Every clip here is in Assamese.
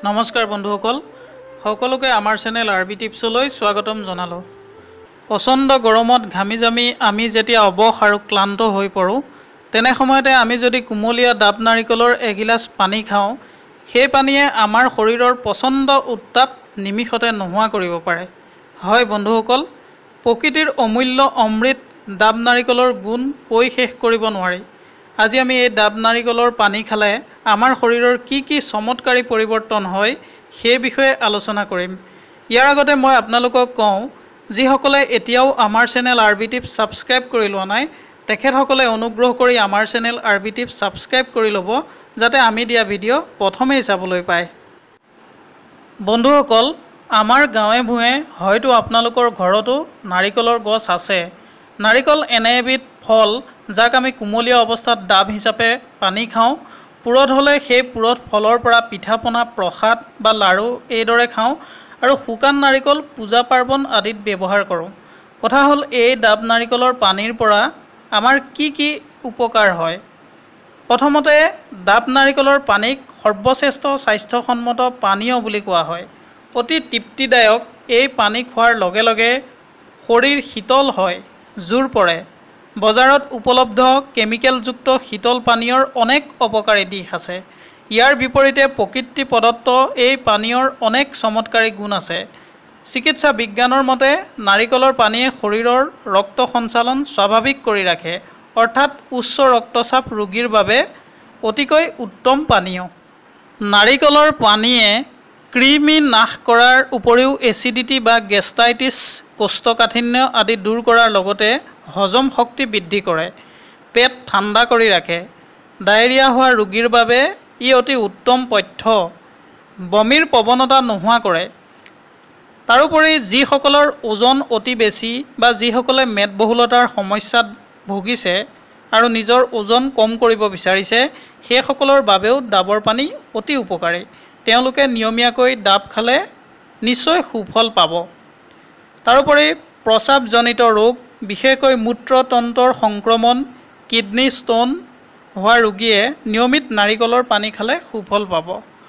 নমস্কাৰ বন্ধুসকল, সকলোকে আমাৰ চেনেল RBTIPSলৈ স্বাগতম জনালোঁ। প্ৰচণ্ড গৰমত ঘামি জামি আমি যেতিয়া অৱস আৰু ক্লান্ত হৈ পৰোঁ, তেনে সময়তে আমি যদি কুমলীয়া ডাব নাৰিকলৰ এগিলাচ পানী খাওঁ, সেই পানীয়ে আমাৰ শৰীৰৰ প্ৰচণ্ড উত্তাপ নিমিষতে নোহোৱা কৰিব পাৰে। হয় বন্ধুসকল, প্ৰকৃতিৰ অমূল্য অমৃত ডাব নাৰিকলৰ গুণ কৈ শেষ কৰিব নোৱাৰি। আজি আমি এই ডাব নাৰিকলৰ পানী খালে আমাৰ শৰীৰৰ কি কি চমৎকাৰী পৰিৱৰ্তন হয় সেই বিষয়ে আলোচনা কৰিম। ইয়াৰ আগতে মই আপোনালোকক কওঁ, যিসকলে এতিয়াও আমাৰ চেনেল RBTIPS ছাবস্ক্ৰাইব কৰি লোৱা নাই, তেখেতসকলে অনুগ্ৰহ কৰি আমাৰ চেনেল RBTIPS ছাবস্ক্ৰাইব কৰি ল'ব, যাতে আমি দিয়া ভিডিঅ' প্ৰথমেই চাবলৈ পায়। বন্ধুসকল, আমাৰ গাঁৱে ভূঞে হয়তো আপোনালোকৰ ঘৰতো নাৰিকলৰ গছ আছে। নাৰিকল এনে এবিধ ফল যাক আমি কুমলীয়া অৱস্থাত ডাব হিচাপে পানী খাওঁ। পুৰঠ হ'লে সেই পুৰঠ ফলৰ পৰা পিঠা পনা, প্ৰসাদ বা লাড়ু এইদৰে খাওঁ আৰু শুকান নাৰিকল পূজা পাৰ্বণ আদিত ব্যৱহাৰ কৰোঁ। কথা হ'ল, এই ডাব নাৰিকলৰ পানীৰ পৰা আমাৰ কি কি উপকাৰ হয়। প্ৰথমতে, ডাব নাৰিকলৰ পানীক সৰ্বশ্ৰেষ্ঠ স্বাস্থ্যসন্মত পানীয় বুলি কোৱা হয়। অতি তৃপ্তিদায়ক এই পানী খোৱাৰ লগে লগে শৰীৰ শীতল হয়, জোৰ পৰে। বজাৰত উপলব্ধ কেমিকেলযুক্ত শীতল পানীয়ৰ অনেক অপকাৰী দিশ আছে। ইয়াৰ বিপৰীতে প্ৰকৃতি প্ৰদত্ত এই পানীয়ৰ অনেক চমৎকাৰী গুণ আছে। চিকিৎসা বিজ্ঞানৰ মতে নাৰিকলৰ পানীয়ে শৰীৰৰ ৰক্ত সঞ্চালন স্বাভাৱিক কৰি ৰাখে, অৰ্থাৎ উচ্চ ৰক্তচাপ ৰোগীৰ বাবে অতিকৈ উত্তম পানীয়। নাৰিকলৰ পানীয়ে কৃমি নাশ কৰাৰ উপৰিও এচিডিটি বা গেষ্ট্ৰাইটিছ, কোষ্ঠকাঠিন্য আদি দূৰ কৰাৰ লগতে হজম শক্তি বৃদ্ধি কৰে, পেট ঠাণ্ডা কৰি ৰাখে। ডায়েৰিয়া হোৱা ৰোগীৰ বাবে ই অতি উত্তম পথ্য, বমিৰ প্ৰৱণতা নোহোৱা কৰে। তাৰোপৰি যিসকলৰ ওজন অতি বেছি বা যিসকলে মেদবহুলতাৰ সমস্যাত ভুগিছে আৰু নিজৰ ওজন কম কৰিব বিচাৰিছে, সেইসকলৰ বাবেও ডাবৰ পানী অতি উপকাৰী। তেওঁলোকে নিয়মীয়াকৈ ডাব খালে নিশ্চয় সুফল পাব। তাৰোপৰি প্ৰস্ৰাৱজনিত ৰোগ, বিশেষকৈ মূত্ৰতন্ত্ৰৰ সংক্ৰমণ, কিডনী ষ্টোন হোৱা ৰোগীয়ে নিয়মিত নাৰিকলৰ পানী খালে সুফল পাব।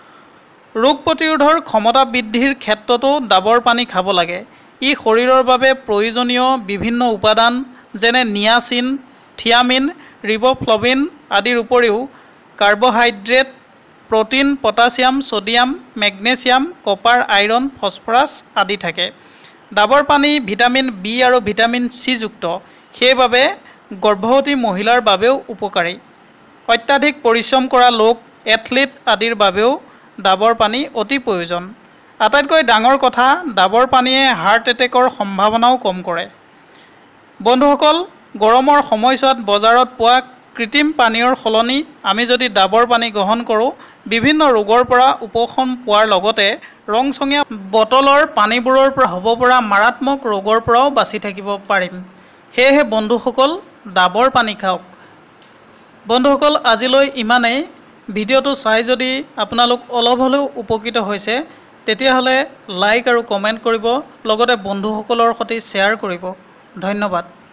ৰোগ প্ৰতিৰোধৰ ক্ষমতা বৃদ্ধিৰ ক্ষেত্ৰতো ডাবৰ পানী খাব লাগে। ই শৰীৰৰ বাবে প্ৰয়োজনীয় বিভিন্ন উপাদান যেনে নিয়াচিন, থিয়ামিন, ৰিব'ফ্লভিন আদিৰ উপৰিও carbohydrate, protein, potassium, sodium, magnesium, copper, iron, phosphorus আদি থাকে। ডাবৰ পানী ভিটামিন B আৰু ভিটামিন C যুক্ত, সেইবাবে গৰ্ভৱতী মহিলাৰ বাবেও উপকাৰী। অত্যাধিক পৰিশ্ৰম কৰা লোক, এথলীট আদিৰ বাবেও ডাবৰ পানী অতি প্ৰয়োজন। আটাইতকৈ ডাঙৰ কথা, ডাবৰ পানীয়ে হাৰ্ট এটেকৰ সম্ভাৱনাও কম কৰে। বন্ধুসকল, গৰমৰ সময়ছোৱাত বজাৰত পোৱা কৃত্ৰিম পানীয়ৰ সলনি আমি যদি ডাবৰ পানী গ্ৰহণ কৰোঁ, বিভিন্ন ৰোগৰ পৰা উপশম পোৱাৰ লগতে ৰংচঙীয়া বটলৰ পানীবোৰৰ পৰা হ'ব পৰা মাৰাত্মক ৰোগৰ পৰাও বাচি থাকিব পাৰিম। সেয়েহে বন্ধুসকল, ডাবৰ পানী খাওক। বন্ধুসকল, আজিলৈ ইমানেই। ভিডিঅ'টো চাই যদি আপোনালোক অলপ হ'লেও উপকৃত হৈছে, তেতিয়াহ'লে লাইক আৰু কমেণ্ট কৰিব, লগতে বন্ধুসকলৰ সৈতে শ্বেয়াৰ কৰিব। ধন্যবাদ।